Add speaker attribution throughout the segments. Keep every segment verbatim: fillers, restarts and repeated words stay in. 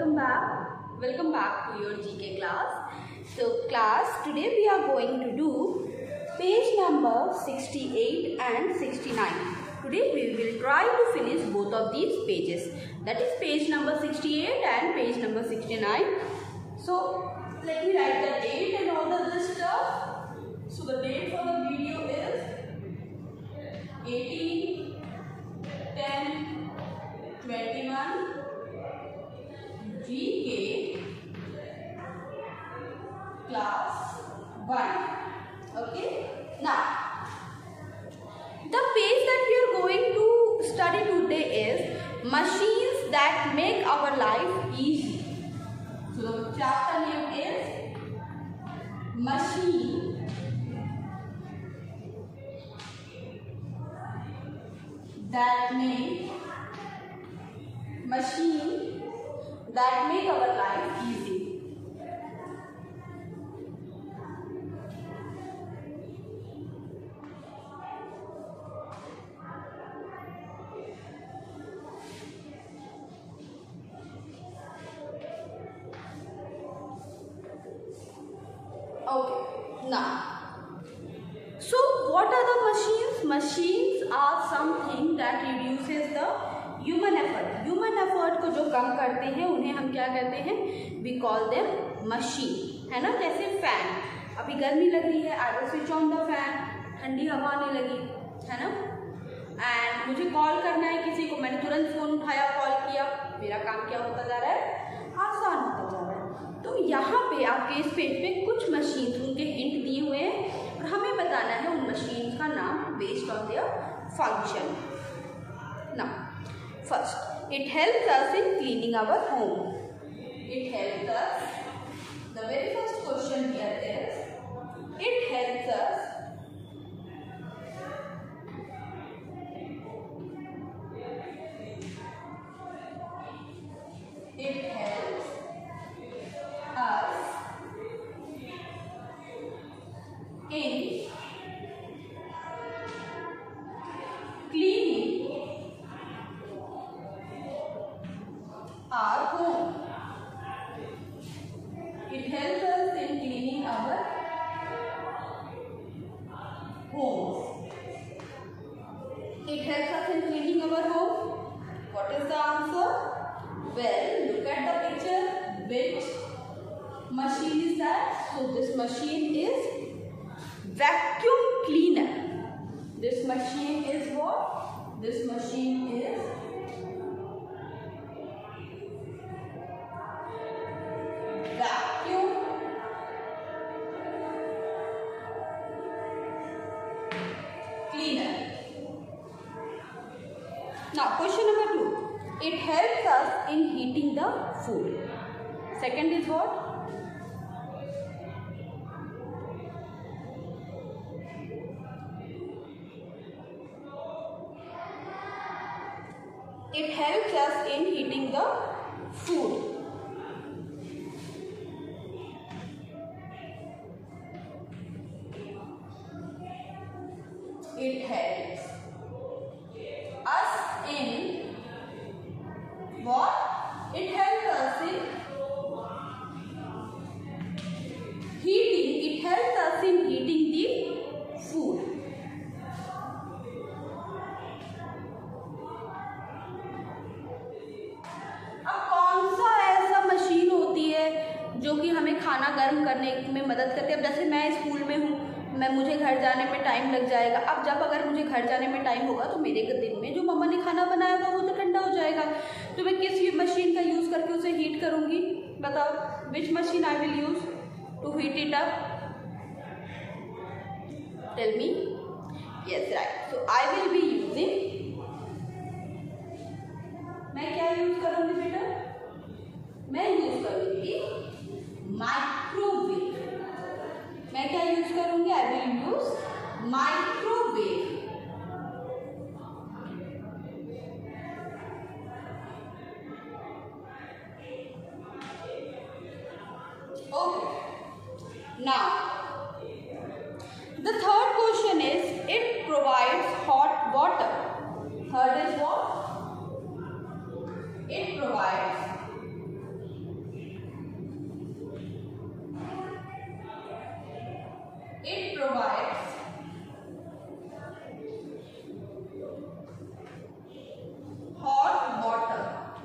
Speaker 1: welcome back. Welcome back to your G K class. So class, today we are going to do page number sixty-eight and sixty-nine. Today we will try to finish both of these pages. That is page number sixty-eight and page number sixty-nine. So let me write the date and all the other stuff. So the date for the video is eighteen ten twenty-one. G K class one. Okay. Now, the page that we are going to study today is machines that make our life easy. So the chapter name is Machine that make machine that make our life easy. Okay, now, so what are the machines? Machines are something that reduces the human effort. Human effort को जो कम करते हैं उन्हें हम क्या कहते हैं? We call them machine, है ना. जैसे फैन, अभी गर्मी लग रही है, I will switch on the fan, ठंडी हवा आने लगी, है ना. एंड मुझे कॉल करना है किसी को, मैंने तुरंत फोन उठाया, कॉल किया, मेरा काम क्या होता जा रहा है? आसान होता जा रहा है. तो यहाँ पे आपके इस पेज पे कुछ मशीन, उनके हिंट दिए हुए हैं और हमें बताना है उन मशीन का नाम बेस्ड ऑन देयर फंक्शन. ना, first, it helps us in cleaning our home. It helps us. The very first question here is, it helps us it helps us in cleaning our home. It helps us in cleaning our homes. It helps us in cleaning our home. What is the answer? Well, look at the picture. Which machine is that? So this machine is vacuum cleaner. This machine is what? This machine is vacuum cleaner. Now question number two. It helps us in heating the food. Second is what? It helps us in heating the food. It helps us in what? It helps us in heating. It helps us in heating the food. अब कौन सा ऐसा machine होती है जो कि हमें खाना गर्म करने में मदद करती है? अब जैसे मैं स्कूल में हूँ, मैं मुझे घर जाने में टाइम लग जाएगा. अब जब अगर मुझे घर जाने में टाइम होगा तो मेरे दिन में जो मम्मा ने खाना बनाया होगा वो तो ठंडा हो जाएगा. तो मैं किस मशीन का यूज़ करके उसे हीट करूँगी? बताओ, which machine I will use to heat it up? Tell me. Yes, right. So I will be using, मैं क्या यूज़ करूँगी बेटा? मैं यूज़ करूँगी माइक्रोवेव. मैं क्या यूज करूंगी? I will use microwave. Okay. Now the third question is, it provides hot water. Third is what? It provides It provides hot water.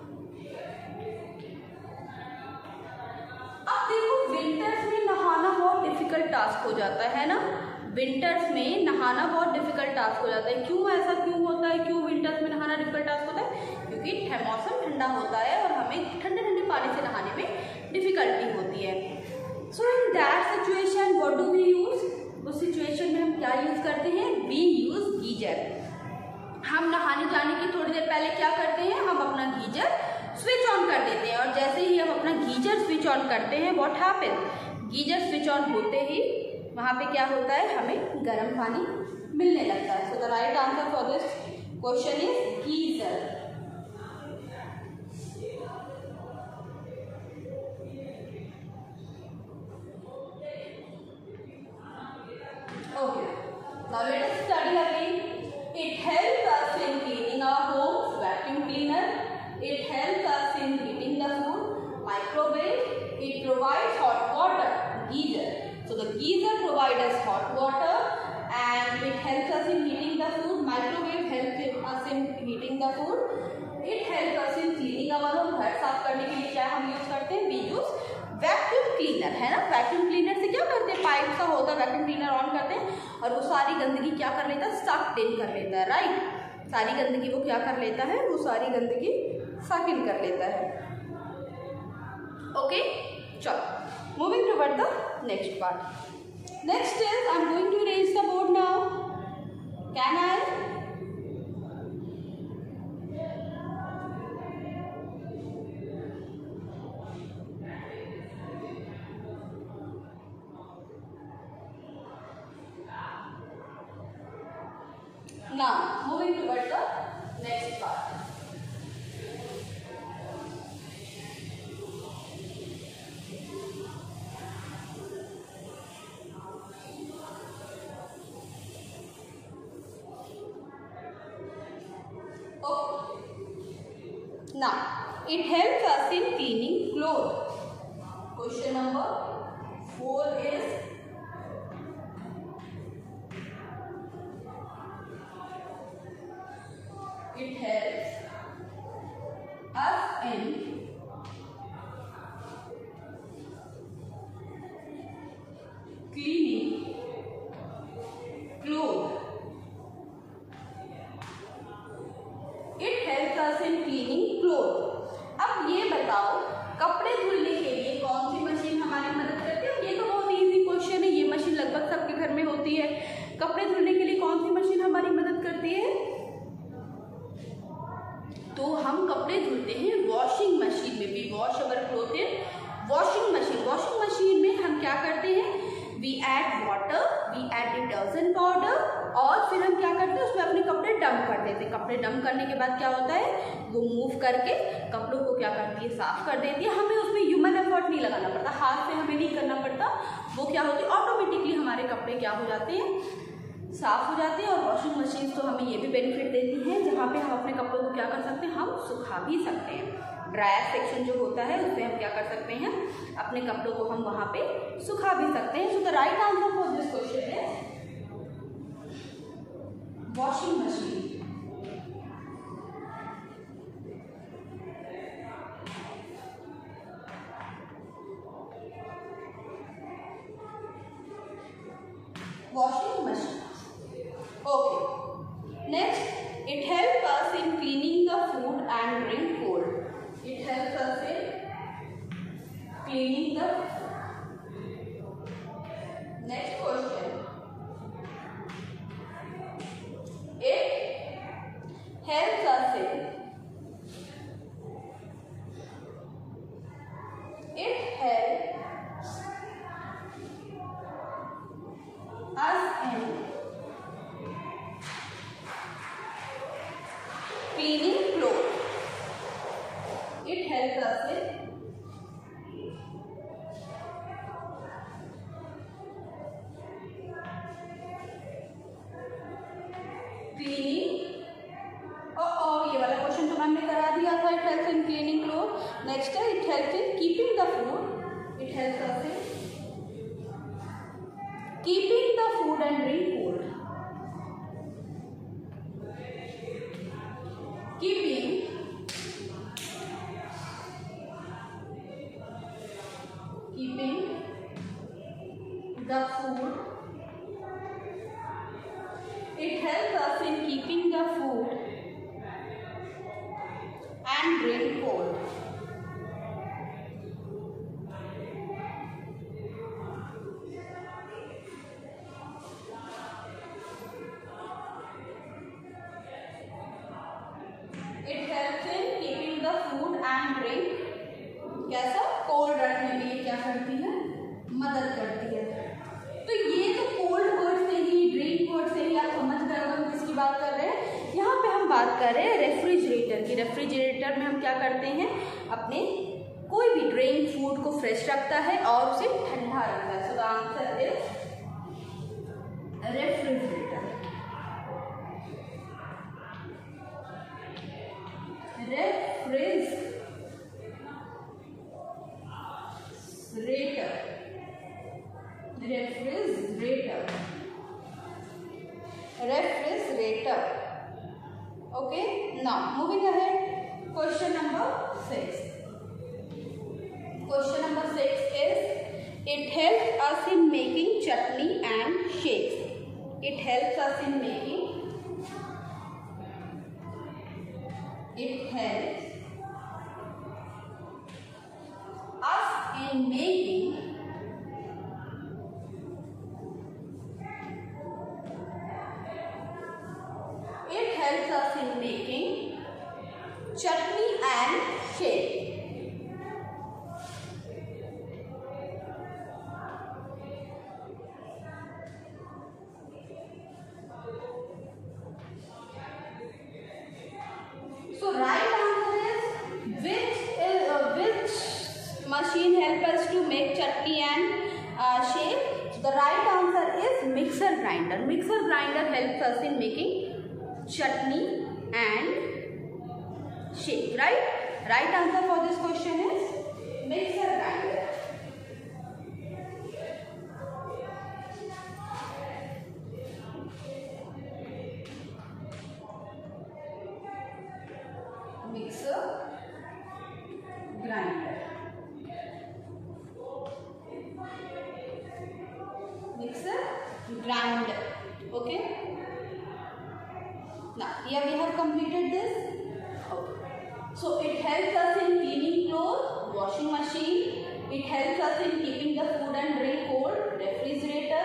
Speaker 1: अब देखो विंटर्स में नहाना बहुत डिफिकल्ट टास्क हो जाता है ना, विंटर्स में नहाना बहुत डिफिकल्ट टास्क हो जाता है। क्यों ऐसा क्यों होता है, क्यों विंटर्स में नहाना डिफिकल्ट टास्क होता है? क्योंकि मौसम ठंडा होता है और हमें ठंडे ठंडे पानी से नहाने में डिफिकल्टी होती है। So in that situation what do we use? उस सिचुएशन में हम क्या यूज करते हैं? We use geyser. हम नहाने जाने की थोड़ी देर पहले क्या करते हैं? हम अपना गीजर स्विच ऑन कर देते हैं और जैसे ही हम अपना गीजर स्विच ऑन करते हैं what happen? Geyser switch on होते ही वहाँ पे क्या होता है? हमें गर्म पानी मिलने लगता है। So the right answer for this question is geyser. Okay, now let us study again. It helps us in cleaning our homes, vacuum cleaner. It helps us in heating the food, microwave. It provides hot water, geyser. So the geyser provides us hot water and it helps us in heating the food. Microwave helps us in heating the food. It helps us in cleaning our home. घर साफ करने के लिए क्या हम use करते हैं? We use vacuum cleaner, है ना। वैक्यूम क्लीनर से क्या करते हैं? पाइप सा होता है, वैक्यूम क्लीनर ऑन करते हैं और वो सारी गंदगी क्या कर लेता है? सक इन कर लेता है, राइट। सारी गंदगी वो क्या कर लेता है? वो सारी गंदगी सक इन कर लेता है। ओके, चलो moving toward the next part. Next is I am going to erase the board now. Can I? Now, moving towards the next part. Okay. Now, it helps us in cleaning clothes. Question number four is it helps us in cleaning clothes. It helps us in cleaning clothes. अब ये बताओ कपड़े धुलने के लिए कौन सी machine हमारी मदद करती है? ये तो बहुत इजी क्वेश्चन है, ये मशीन लगभग सबके घर में होती है। कपड़े धुलने के लिए कौन सी मशीन हमारी मदद करती है? तो हम कपड़े धुलते हैं वॉशिंग मशीन में। We wash our cloth in washing machine. Washing machine में हम क्या करते हैं? We add water, we add detergent powder और फिर हम क्या करते हैं? उसमें अपने कपड़े डंप कर देते हैं। कपड़े डंप करने के बाद क्या होता है? वो मूव करके कपड़ों को क्या करती है? साफ कर देती है। हमें उसमें ह्यूमन एफर्ट नहीं लगाना पड़ता, हाथ से हमें नहीं करना पड़ता। वो क्या होती है? ऑटोमेटिकली हमारे कपड़े क्या हो जाते हैं? साफ हो जाते हैं। और वॉशिंग मशीन तो हमें ये भी बेनिफिट देती हैं जहाँ पे हम अपने कपड़ों को क्या कर सकते हैं? हम सुखा भी सकते हैं। ड्रायर सेक्शन जो होता है उसमें हम क्या कर सकते हैं? अपने कपड़ों को हम वहाँ पे सुखा भी सकते हैं। So the right answer for this question is washing machine. Washing machine. Okay. Next, it helps us in cleaning the food and drink cold. It helps us in cleaning the. Next question. It helps us in. It helps us in cleaning clothes. It helps us in cleaning. Oh, ये वाला question तो ma'am ने करा दिया था। It helps in cleaning clothes. Next है it helps in keeping the food. It helps us in keeping the food and drink cold, keeping keeping the food, it helps us in keeping the food and drink cold. It helps in keeping the food and drink कैसा cold रखने में ये क्या करती है, मदद करती है। तो ये तो कोल्ड वर्ड से ही, ड्रिंक वर्ड से ही आप समझ गए हो हम किसकी बात कर रहे हैं। यहाँ पे हम बात कर रहे हैं रेफ्रिजरेटर की। रेफ्रिजरेटर में हम क्या करते हैं, अपने कोई भी ड्रिंक फूड को फ्रेश रखता है और उसे ठंडा रखता है। So the answer is refrigerator. Refrigerator, refrigerator, refrigerator. Okay, now moving ahead, question number six. Question number six is, it helps us in making chutney and shakes. It helps us in making, it helps us in making It helps us in making chutney and shake. So right answer is, which is uh, which machine help us to make chutney and uh, shake? So the right answer is mixer grinder. Mixer grinder helps us in making chutney and shake, right? Right answer for this question is mixer grinder. Mixer grinder. Mixer grinder. Okay. Now here we have completed this. Okay. So it helps us in cleaning clothes, washing machine. It helps us in keeping the food and drink cold, refrigerator.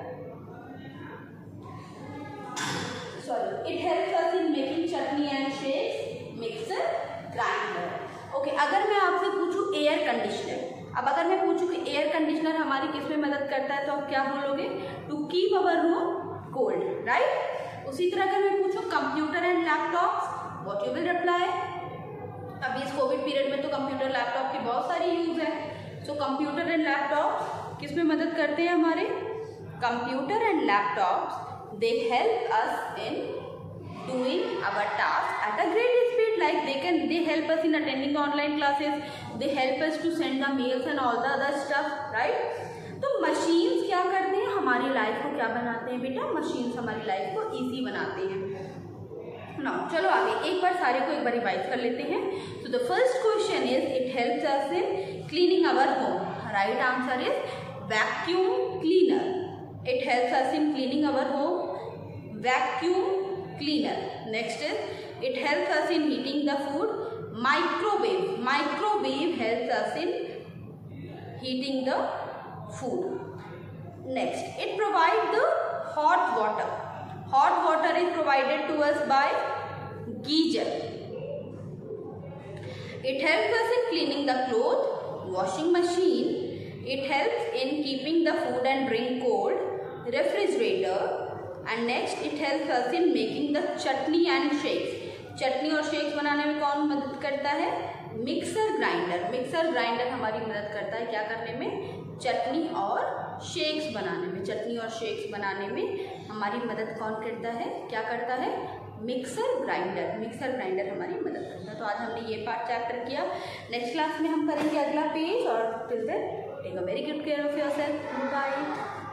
Speaker 1: Sorry, it helps us in making chutney and shakes, mixer grinder. Okay, अगर मैं आपसे पूछूं air conditioner, अब अगर मैं पूछूं कि air conditioner हमारी किस में मदद करता है, तो आप क्या बोलोगे, to keep our room cold, right. उसी तरह अगर मैं पूछूं computer and laptop, what you will reply. अभी इस कोविड पीरियड में तो कंप्यूटर लैपटॉप की बहुत सारी यूज है। सो कंप्यूटर एंड लैपटॉप किस में मदद करते हैं हमारे, computer and laptop they help us in doing our task at a great speed, like they can they help us in attending the online classes, they help us to send the mails and all the other stuff, right? तो machines क्या करते हैं, हमारी life को क्या बनाते हैं बेटा, machines हमारी लाइफ को इजी बनाते हैं ना। चलो आगे एक बार सारे को एक बार रिवाइज कर लेते हैं। So the first question is, it helps us in cleaning our home. Right answer is vacuum cleaner. It helps us in cleaning our home, vacuum cleaner. Next is, it helps us in heating the food, microwave. Microwave helps us in heating the food. Next, it provides the hot water. Hot water is provided to us by geyser. It helps us in cleaning the clothes, washing machine. It helps in keeping the food and drink cold, refrigerator. And next, it helps us in making the chutney and shakes. चटनी और shakes बनाने में कौन मदद करता है, mixer grinder. Mixer grinder हमारी मदद करता है क्या करने में, चटनी और शेक्स बनाने में। चटनी और शेक्स बनाने में हमारी मदद कौन करता है, क्या करता है, मिक्सर ग्राइंडर। मिक्सर ग्राइंडर हमारी मदद करता है। तो आज हमने ये पार्ट चैप्टर किया। नेक्स्ट क्लास में हम करेंगे अगला पेज, और till then take a very good care of yourself. Bye.